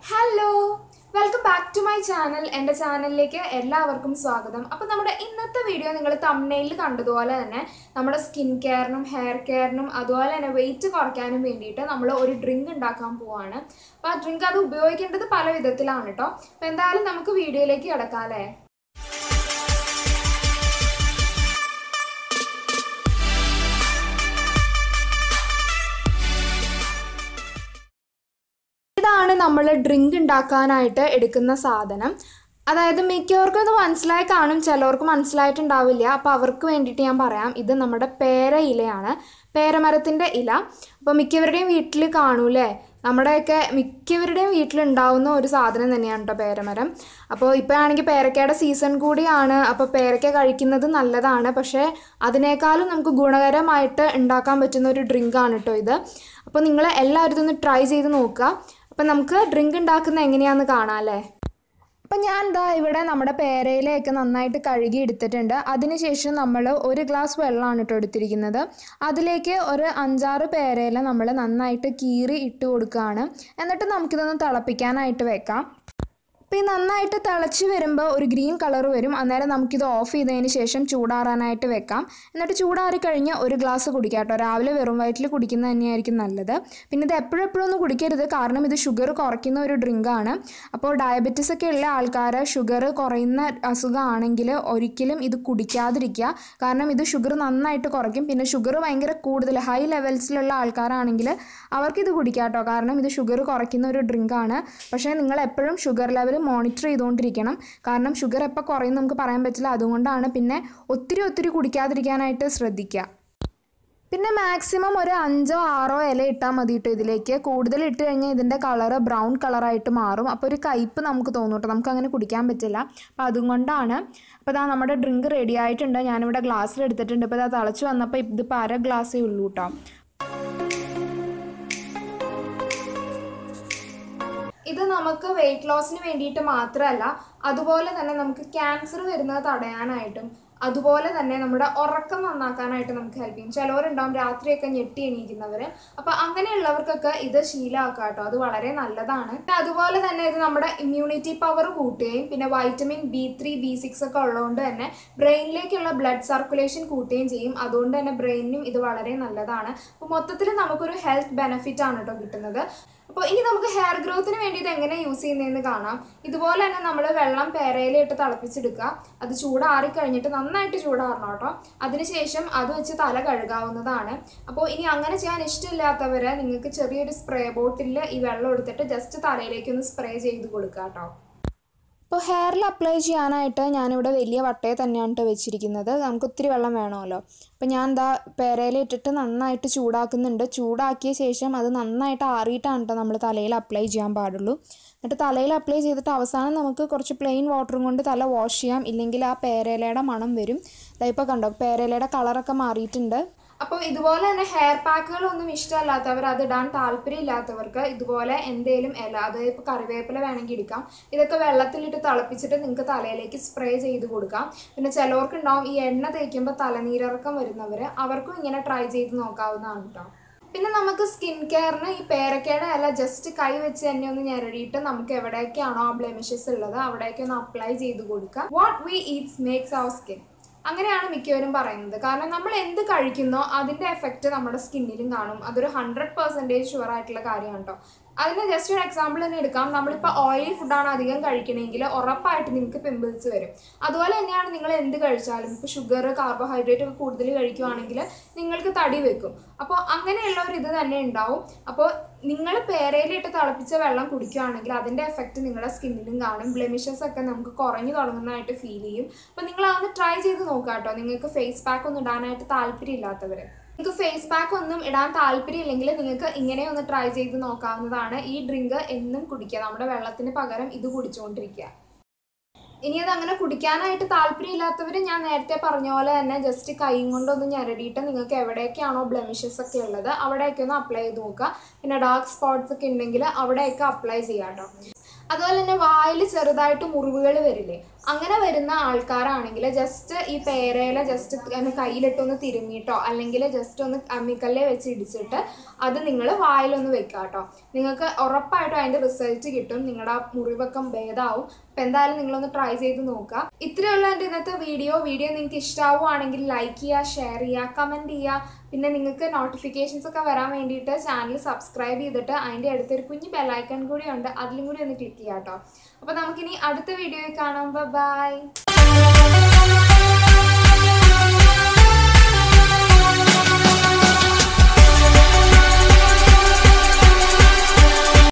Hello welcome back to my channel. എൻ്റെ ചാനലിലേക്ക് എല്ലാവർക്കും സ്വാഗതം. അപ്പോൾ നമ്മുടെ ഇന്നത്തെ വീഡിയോ നിങ്ങൾ തംബ്നെയിലിൽ കണ്ടതുപോലെ തന്നെ നമ്മുടെ സ്കിൻ കെയറിനും ഹെയർ കെയറിനും അതുപോലെ തന്നെ വെയിറ്റ് കുറയ്ക്കാനും വേണ്ടിയിട്ട് നമ്മൾ ഒരു ഡ്രിങ്ക് ഉണ്ടാക്കാൻ പോവാണ്. അപ്പോൾ ആ ഡ്രിങ്ക് അത് ഉപയോഗിക്കേണ്ടത് പല വിധത്തിലാണ് കേട്ടോ. അപ്പോൾ എന്തായാലും നമുക്ക് വീഡിയോയിലേക്ക് കിടക്കാം അല്ലേ. ഇതാണ് നമ്മൾ ഡ്രിങ്ക് ഉണ്ടാക്കാനായിട്ട് എടുക്കുന്ന സാധനം. അതായത് മിക്കവർക്കും ഇത് മനസ്സിലായി കാണും, ചിലവർക്ക് മനസ്സിലായിട്ടുണ്ടാവില്ല. അപ്പോൾ അവർക്ക് വേണ്ടിയിട്ട് ഞാൻ പറയാം. ഇത് നമ്മുടെ പേര ഇലയാണ്, പേരമരത്തിൻ്റെ ഇല. അപ്പോൾ മിക്കവരുടെയും വീട്ടിൽ കാണൂലേ, നമ്മുടെയൊക്കെ മിക്കവരുടെയും വീട്ടിലുണ്ടാവുന്ന ഒരു സാധനം തന്നെയാണ് കേട്ടോ പേരമരം. അപ്പോൾ ഇപ്പോൾ ആണെങ്കിൽ പേരക്കയുടെ സീസൺ കൂടിയാണ്. അപ്പോൾ പേരക്ക കഴിക്കുന്നത് നല്ലതാണ്, പക്ഷേ അതിനേക്കാളും നമുക്ക് ഗുണകരമായിട്ട് ഉണ്ടാക്കാൻ പറ്റുന്ന ഒരു ഡ്രിങ്കാണ് കേട്ടോ ഇത്. അപ്പോൾ നിങ്ങൾ എല്ലാവരും ഇതൊന്ന് ട്രൈ ചെയ്ത് നോക്കുക. അപ്പം നമുക്ക് ഡ്രിങ്ക് ഉണ്ടാക്കുന്നത് എങ്ങനെയാണെന്ന് കാണാം അല്ലേ. അപ്പം ഞാൻ എന്താ ഇവിടെ നമ്മുടെ പേരയിലയൊക്കെ നന്നായിട്ട് കഴുകി എടുത്തിട്ടുണ്ട്. അതിനുശേഷം നമ്മൾ ഒരു ഗ്ലാസ് വെള്ളമാണ് കേട്ടോ എടുത്തിരിക്കുന്നത്. അതിലേക്ക് ഒരു 5-6 പേരയില നമ്മൾ നന്നായിട്ട് കീറി ഇട്ട് കൊടുക്കുകയാണ്. എന്നിട്ട് നമുക്കിതൊന്ന് തിളപ്പിക്കാനായിട്ട് വെക്കാം. അപ്പോൾ ഈ നന്നായിട്ട് തിളച്ച് വരുമ്പോൾ ഒരു ഗ്രീൻ കളർ വരും. അന്നേരം നമുക്കിത് ഓഫ് ചെയ്തതിന് ശേഷം ചൂടാറാനായിട്ട് വെക്കാം. എന്നിട്ട് ചൂടാറി കഴിഞ്ഞ് ഒരു ഗ്ലാസ് കുടിക്കാം കേട്ടോ. രാവിലെ വെറും വയറ്റിൽ കുടിക്കുന്നത് തന്നെയായിരിക്കും നല്ലത്. പിന്നെ ഇത് എപ്പോഴൊന്നും കുടിക്കരുത്, കാരണം ഇത് ഷുഗർ കുറയ്ക്കുന്ന ഒരു ഡ്രിങ്കാണ്. അപ്പോൾ ഡയബറ്റീസ് ഒക്കെ ഉള്ള ആൾക്കാർ, ഷുഗർ കുറയുന്ന അസുഖമാണെങ്കിൽ ഒരിക്കലും ഇത് കുടിക്കാതിരിക്കുക. കാരണം ഇത് ഷുഗർ നന്നായിട്ട് കുറയ്ക്കും. പിന്നെ ഷുഗർ ഭയങ്കര കൂടുതൽ ഹൈ ലെവൽസിലുള്ള ആൾക്കാരാണെങ്കിൽ അവർക്കിത് കുടിക്കാം കേട്ടോ, കാരണം ഇത് ഷുഗർ കുറയ്ക്കുന്ന ഒരു ഡ്രിങ്കാണ്. പക്ഷേ നിങ്ങൾ എപ്പോഴും ഷുഗർ ലെവൽ മോണിറ്റർ ചെയ്തുകൊണ്ടിരിക്കണം. കാരണം ഷുഗർ എപ്പോൾ കുറയും നമുക്ക് പറയാൻ പറ്റില്ല. അതുകൊണ്ടാണ് പിന്നെ ഒത്തിരി കുടിക്കാതിരിക്കാനായിട്ട് ശ്രദ്ധിക്കുക. പിന്നെ മാക്സിമം ഒരു 5-6 ഇല ഇട്ടാൽ മതി കേട്ടോ ഇതിലേക്ക്. കൂടുതൽ ഇട്ട് കഴിഞ്ഞാൽ ഇതിൻ്റെ കളറ് ബ്രൗൺ കളറായിട്ട് മാറും. അപ്പോൾ ഒരു കയ്പ്പ് നമുക്ക് തോന്നും കേട്ടോ, നമുക്ക് അങ്ങനെ കുടിക്കാൻ പറ്റില്ല. അപ്പോൾ അതുകൊണ്ടാണ്. അപ്പോൾ ഇതാ നമ്മുടെ ഡ്രിങ്ക് റെഡി ആയിട്ടുണ്ട്. ഞാനിവിടെ ഗ്ലാസ്സിൽ എടുത്തിട്ടുണ്ട്. ഇപ്പോൾ ഇതാ തിളച്ച് വന്നപ്പോൾ ഇതിപ്പോൾ 1/2 ഗ്ലാസ്സേ ഉള്ളൂ കേട്ടോ. ഇത് നമുക്ക് വെയിറ്റ് ലോസിന് വേണ്ടിയിട്ട് മാത്രമല്ല, അതുപോലെ തന്നെ നമുക്ക് ക്യാൻസർ വരുന്നത് തടയാനായിട്ടും അതുപോലെ തന്നെ നമ്മുടെ ഉറക്കം നന്നാക്കാനായിട്ട് നമുക്ക് ഹെൽപ്പ് ചെയ്യും. ചിലവരുണ്ടാവും രാത്രിയൊക്കെ ഞെട്ടി എണീക്കുന്നവർ. അപ്പോൾ അങ്ങനെയുള്ളവർക്കൊക്കെ ഇത് ശീലമാക്കാം കേട്ടോ, അത് വളരെ നല്ലതാണ്. അതുപോലെ തന്നെ ഇത് നമ്മുടെ ഇമ്മ്യൂണിറ്റി പവർ കൂട്ടുകയും പിന്നെ വൈറ്റമിൻ B3 B6 ഒക്കെ ഉള്ളതുകൊണ്ട് തന്നെ ബ്രെയിനിലേക്കുള്ള ബ്ലഡ് സർക്കുലേഷൻ കൂട്ടുകയും ചെയ്യും. അതുകൊണ്ട് തന്നെ ബ്രെയിനിനും ഇത് വളരെ നല്ലതാണ്. അപ്പോൾ മൊത്തത്തിൽ നമുക്കൊരു ഹെൽത്ത് ബെനിഫിറ്റ് ആണ് കേട്ടോ കിട്ടുന്നത്. അപ്പോൾ ഇനി നമുക്ക് ഹെയർ ഗ്രോത്തിന് വേണ്ടി ഇത് എങ്ങനെ യൂസ് ചെയ്യുന്നതെന്ന് കാണാം. ഇതുപോലെ തന്നെ നമ്മൾ വെള്ളം പേരയിലിട്ട് തിളപ്പിച്ചെടുക്കുക. അത് ചൂടാറി കഴിഞ്ഞിട്ട് നന്നായിട്ട് ചൂടാറണം കേട്ടോ. അതിനുശേഷം അത് വെച്ച് തല കഴുകാവുന്നതാണ്. അപ്പോൾ ഇനി അങ്ങനെ ചെയ്യാൻ ഇഷ്ടമില്ലാത്തവർ നിങ്ങൾക്ക് ചെറിയൊരു സ്പ്രേ ബോട്ടിലിൽ ഈ വെള്ളം എടുത്തിട്ട് ജസ്റ്റ് തലയിലേക്കൊന്ന് സ്പ്രേ ചെയ്ത് കൊടുക്കുക കേട്ടോ. ഇപ്പോൾ ഹെയറിൽ അപ്ലൈ ചെയ്യാനായിട്ട് ഞാനിവിടെ വലിയ വട്ടയെ തന്നെയാണ് വെച്ചിരിക്കുന്നത്. നമുക്ക് ഒത്തിരി വെള്ളം വേണമല്ലോ. അപ്പോൾ ഞാൻ എന്താ പേരയില ഇട്ടിട്ട് നന്നായിട്ട് ചൂടാക്കുന്നുണ്ട്. ചൂടാക്കിയ ശേഷം അത് നന്നായിട്ട് ആറിയിട്ടാണ് കേട്ടോ നമ്മൾ തലയിൽ അപ്ലൈ ചെയ്യാൻ പാടുള്ളൂ. എന്നിട്ട് തലയിൽ അപ്ലൈ ചെയ്തിട്ട് അവസാനം നമുക്ക് കുറച്ച് പ്ലെയിൻ വാട്ടറും കൊണ്ട് തല വാഷ് ചെയ്യാം. ഇല്ലെങ്കിൽ ആ പേരയിലയുടെ മണം വരും. ഇപ്പോൾ കണ്ടോ പേരയിലയുടെ കളറൊക്കെ മാറിയിട്ടുണ്ട്. അപ്പോൾ ഇതുപോലെ തന്നെ ഹെയർ പാക്കുകളൊന്നും ഇഷ്ടമല്ലാത്തവർ, അത് ഇടാൻ താല്പര്യമില്ലാത്തവർക്ക് ഇതുപോലെ എന്തെങ്കിലും ഇല, അതായത് ഇപ്പോൾ കറിവേപ്പില വേണമെങ്കിൽ എടുക്കാം. ഇതൊക്കെ വെള്ളത്തിലിട്ട് തിളപ്പിച്ചിട്ട് നിങ്ങൾക്ക് തലയിലേക്ക് സ്പ്രേ ചെയ്ത് കൊടുക്കാം. പിന്നെ ചിലവർക്കുണ്ടാവും ഈ എണ്ണ തേക്കുമ്പോൾ തലനീരിറക്കം വരുന്നവർ, അവർക്കും ഇങ്ങനെ ട്രൈ ചെയ്ത് നോക്കാവുന്നതാണ് കേട്ടോ. പിന്നെ നമുക്ക് സ്കിൻ കെയറിന് ഈ പേരക്കയുടെ ഇല ജസ്റ്റ് കൈ വെച്ച് തന്നെ ഒന്ന് ഞെരടിയിട്ട് നമുക്ക് എവിടെയൊക്കെയാണോ ആ ബ്ലെമിഷസ് ഉള്ളത് അവിടേക്ക് ഒന്ന് അപ്ലൈ ചെയ്ത് കൊടുക്കുക. What we eats makes our skin, അങ്ങനെയാണ് മിക്കവരും പറയുന്നത്. കാരണം നമ്മൾ എന്ത് കഴിക്കുന്നോ അതിൻ്റെ എഫക്റ്റ് നമ്മുടെ സ്കിന്നിലും കാണും. അതൊരു 100% ഷുവർ ആയിട്ടുള്ള കാര്യമാണ് കേട്ടോ. അതിന് ജസ്റ്റ് ഒരു എക്സാമ്പിൾ തന്നെ എടുക്കാം. നമ്മളിപ്പോൾ ഓയിലി ഫുഡാണ് അധികം കഴിക്കണമെങ്കിൽ ഉറപ്പായിട്ട് നിങ്ങൾക്ക് പിമ്പിൾസ് വരും. അതുപോലെ തന്നെയാണ് നിങ്ങൾ എന്ത് കഴിച്ചാലും. ഇപ്പോൾ ഷുഗർ കാർബോഹൈഡ്രേറ്റ് ഒക്കെ കൂടുതൽ കഴിക്കുകയാണെങ്കിൽ നിങ്ങൾക്ക് തടി വെക്കും. അപ്പോൾ അങ്ങനെയുള്ള ഒരു ഇത് തന്നെ ഉണ്ടാവും. അപ്പോൾ നിങ്ങൾ പേരയിലിട്ട് തിളപ്പിച്ച വെള്ളം കുടിക്കുകയാണെങ്കിൽ അതിൻ്റെ എഫക്റ്റ് നിങ്ങളുടെ സ്കിന്നിലും കാണും. ബ്ലെമിഷസ് ഒക്കെ നമുക്ക് കുറഞ്ഞു തുടങ്ങുന്നതായിട്ട് ഫീൽ ചെയ്യും. അപ്പോൾ നിങ്ങൾ അതൊന്ന് ട്രൈ ചെയ്ത് നോക്കുക കേട്ടോ. നിങ്ങൾക്ക് ഫേസ് പാക്ക് ഒന്നും ഇടാനായിട്ട് താല്പര്യമില്ലാത്തവർ, നിങ്ങൾക്ക് ഫേസ് പാക്ക് ഒന്നും ഇടാൻ താല്പര്യമില്ലെങ്കിൽ നിങ്ങൾക്ക് ഇങ്ങനെ ഒന്ന് ട്രൈ ചെയ്ത് നോക്കാവുന്നതാണ്. ഈ ഡ്രിങ്ക് എന്നും കുടിക്കുക, നമ്മുടെ വെള്ളത്തിന് പകരം ഇത് കുടിച്ചുകൊണ്ടിരിക്കുക. ഇനി അതങ്ങനെ കുടിക്കാനായിട്ട് താല്പര്യമില്ലാത്തവർ ഞാൻ നേരത്തെ പറഞ്ഞ പോലെ തന്നെ ജസ്റ്റ് കൈ കൊണ്ടൊന്ന് ഞെരടിയിട്ട് നിങ്ങൾക്ക് എവിടെയൊക്കെയാണോ ബ്ലെമിഷസ് ഒക്കെ ഉള്ളത് അവിടെയൊക്കെ ഒന്ന് അപ്ലൈ ചെയ്ത് നോക്കുക. പിന്നെ ഡാർക്ക് സ്പോട്ട്സ് ഒക്കെ ഉണ്ടെങ്കിൽ അവിടെയൊക്കെ അപ്ലൈ ചെയ്യാം കേട്ടോ. അതുപോലെ തന്നെ വായിൽ ചെറുതായിട്ട് മുറിവുകൾ വരില്ലേ, അങ്ങനെ വരുന്ന ആൾക്കാരാണെങ്കിൽ ജസ്റ്റ് ഈ പേരയില ജസ്റ്റ് കയ്യിലിട്ടൊന്ന് തിരുമ്മിയിട്ടോ അല്ലെങ്കിൽ ജസ്റ്റ് ഒന്ന് അമ്മിക്കല്ലെ വെച്ച് ഇടിച്ചിട്ട് അത് നിങ്ങൾ വായിലൊന്ന് വെക്കുക കേട്ടോ. നിങ്ങൾക്ക് ഉറപ്പായിട്ടും അതിൻ്റെ റിസൾട്ട് കിട്ടും, നിങ്ങളുടെ മുറിവൊക്കെ ഭേദമാവും. അപ്പം എന്തായാലും നിങ്ങളൊന്ന് ട്രൈ ചെയ്ത് നോക്കുക. ഇത്രയുള്ള എൻ്റെ ഇന്നത്തെ വീഡിയോ നിങ്ങൾക്ക് ഇഷ്ടമാവുകയാണെങ്കിൽ ലൈക്ക് ചെയ്യുക, ഷെയർ ചെയ്യുക, കമൻറ്റ് ചെയ്യുക. പിന്നെ നിങ്ങൾക്ക് നോട്ടിഫിക്കേഷൻസ് ഒക്കെ വരാൻ വേണ്ടിയിട്ട് ചാനൽ സബ്സ്ക്രൈബ് ചെയ്തിട്ട് അതിൻ്റെ അടുത്തൊരു കുഞ്ഞ് ബെല്ലൈക്കൺ കൂടി ഉണ്ട്, അതിലും കൂടി ഒന്ന് ക്ലിക്ക് ചെയ്യാം കേട്ടോ. അപ്പോൾ നമുക്കിനി അടുത്ത വീഡിയോയിൽ കാണാം. ബൈ.